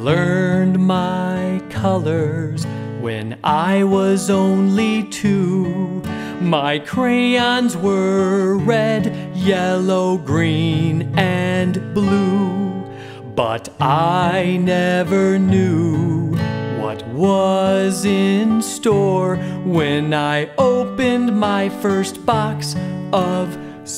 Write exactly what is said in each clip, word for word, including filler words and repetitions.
learned my colors when I was only two. My crayons were red, yellow, green, and blue. But I never knew what was in store when I opened my first box of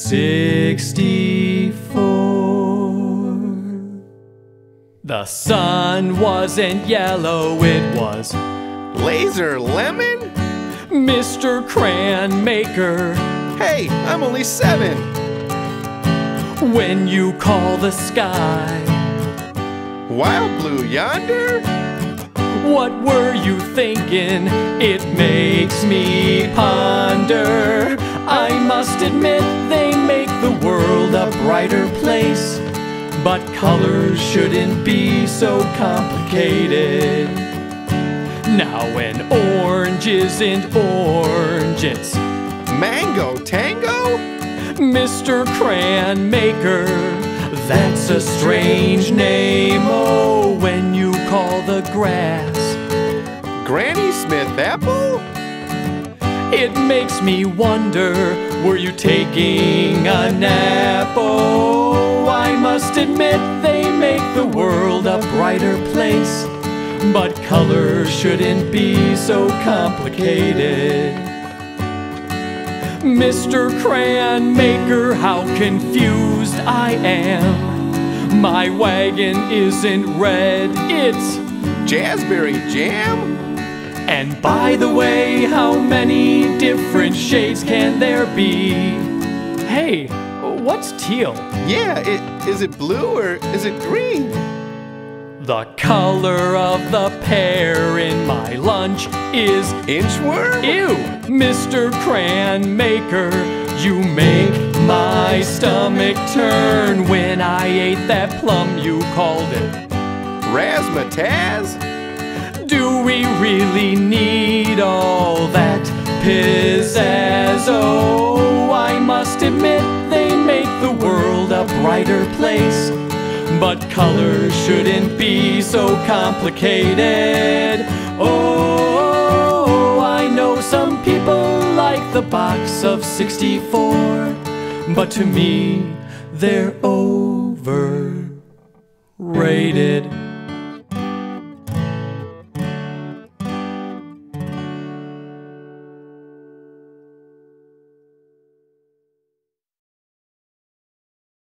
sixty-four. The sun wasn't yellow, it was laser lemon? Mister Crayon Maker. Hey, I'm only seven. When you call the sky wild blue yonder? What were you thinking? It makes me ponder. I must admit they make the world a brighter place, but colors shouldn't be so complicated. Now an orange isn't orange, it's mango tango? Mister Crayon Maker, that's a strange name. Oh, when you call the grass Granny Smith apple? it makes me wonder, were you taking a nap? Oh, I must admit they make the world a brighter place, but colors shouldn't be so complicated. Mister Crayon Maker, how confused I am. My wagon isn't red, it's Jazzberry jam? and by the way, how many different shades can there be? Hey, what's teal? Yeah, it, is it blue or is it green? The color of the pear in my lunch is inchworm? ew! Mister Crayon Maker, you make my stomach turn. When I ate that plum, you called it razzmatazz? Do we really need all that pizzazz? Oh, I must admit they make the world a brighter place, but colors shouldn't be so complicated. Oh, I know some people like the box of sixty-four, but to me, they're overrated.